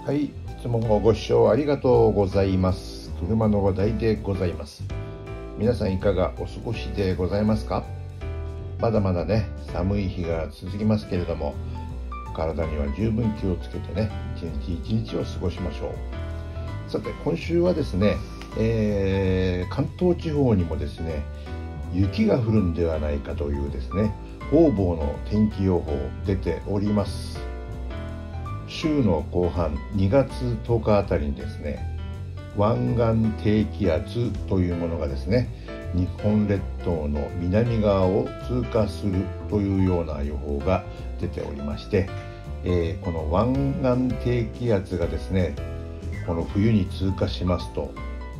はい、いつもご視聴ありがとうございます。車の話題でございます。皆さんいかがお過ごしでございますか？まだまだね、寒い日が続きますけれども、体には十分気をつけてね、一日一日を過ごしましょう。さて、今週はですね、関東地方にもですね、雪が降るんではないかというですね、方々の天気予報出ております。週の後半2月10日あたりにですね、湾岸低気圧というものがですね、日本列島の南側を通過するというような予報が出ておりまして、この湾岸低気圧がですね、この冬に通過しますと、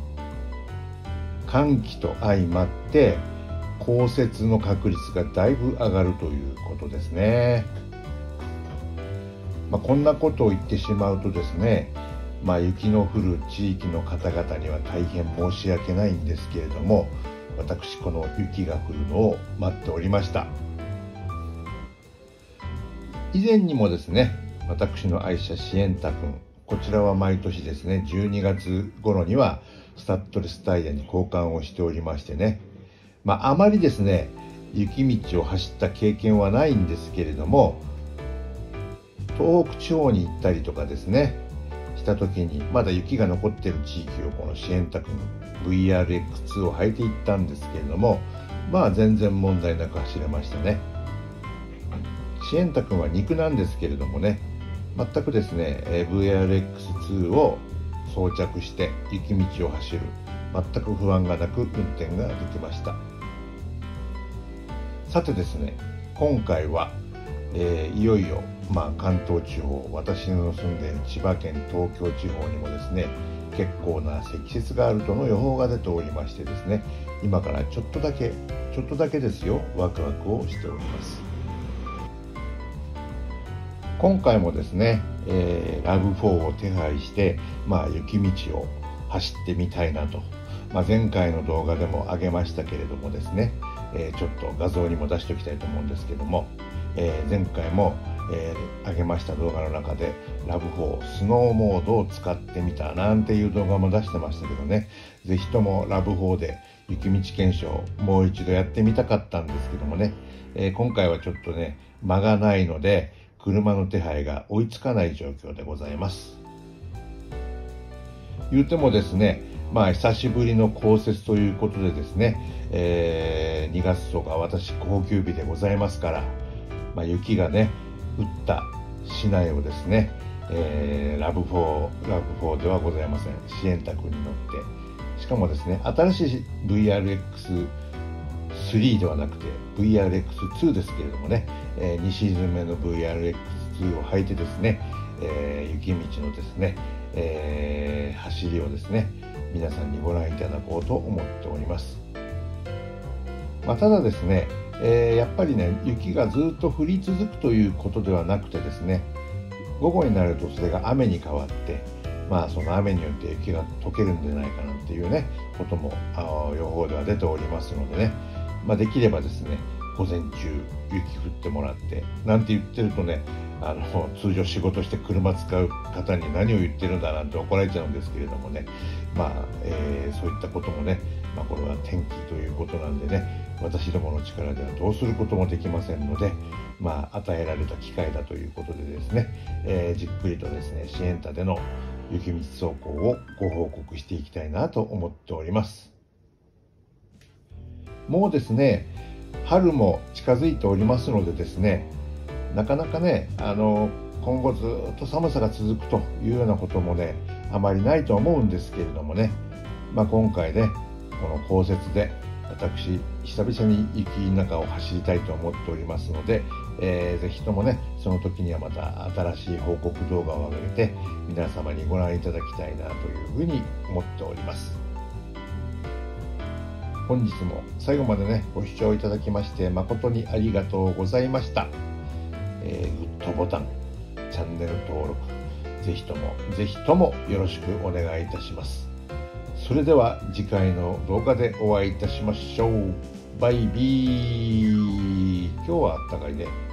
寒気と相まって降雪の確率がだいぶ上がるということですね。こんなことを言ってしまうとですね、雪の降る地域の方々には大変申し訳ないんですけれども、私この雪が降るのを待っておりました。以前にもですね、私の愛車シエンタ君、こちらは毎年ですね、12月頃にはスタッドレスタイヤに交換をしておりましてね、あまりですね、雪道を走った経験はないんですけれども、東北地方に行ったりとかですねした時に、まだ雪が残っている地域をこのシエンタ君 VRX2 を履いていったんですけれども、全然問題なく走れましたね。シエンタ君は肉なんですけれどもね、全くですね VRX2 を装着して雪道を走る、全く不安がなく運転ができました。さてですね、今回はいよいよ関東地方、私の住んでいる千葉県、東京地方にもですね、結構な積雪があるとの予報が出ておりましてですね、今からちょっとだけですよ、ワクワクをしております。今回もですね、RAV4 を手配して、雪道を走ってみたいなと、前回の動画でも上げましたけれどもですね、ちょっと画像にも出しておきたいと思うんですけども、前回も上げました動画の中で RAV4 スノーモードを使ってみたなんていう動画も出してましたけどね、ぜひとも RAV4 で雪道検証もう一度やってみたかったんですけどもね、今回はちょっとね間がないので車の手配が追いつかない状況でございます。言うてもですね、久しぶりの降雪ということでですね、2月とか私高級日でございますから、雪がね降った市内をですね、RAV4 ではございません、シエンタ君に乗って、しかもですね新しい VRX3 ではなくて VRX2 ですけれどもね、2シーズン目の VRX2 を履いてですね、雪道のですね、走りをですね皆さんにご覧いただこうと思っております。ただですね、やっぱりね雪がずっと降り続くということではなくてですね、午後になるとそれが雨に変わって、その雨によって雪が溶けるんじゃないかなっていうねことも予報では出ておりますのでね、できればですね午前中雪降ってもらってなんて言ってるとね、通常仕事して車使う方に何を言ってるんだなんて怒られちゃうんですけれどもね、そういったこともね、これは天気ということなんでね、私どもの力ではどうすることもできませんので、与えられた機会だということでですね、じっくりとですねシエンタでの雪道走行をご報告していきたいなと思っております。もうですね春も近づいておりますのでですね、なかなかね今後ずっと寒さが続くというようなこともねあまりないと思うんですけれどもね、今回ねこの降雪で私久々に雪の中を走りたいと思っておりますので、ぜひともねその時にはまた新しい報告動画を上げて皆様にご覧いただきたいなというふうに思っております。本日も最後までねご視聴いただきまして誠にありがとうございました。グッドボタン、チャンネル登録、ぜひともよろしくお願いいたします。それでは次回の動画でお会いいたしましょう。バイビー。今日はあったかいね。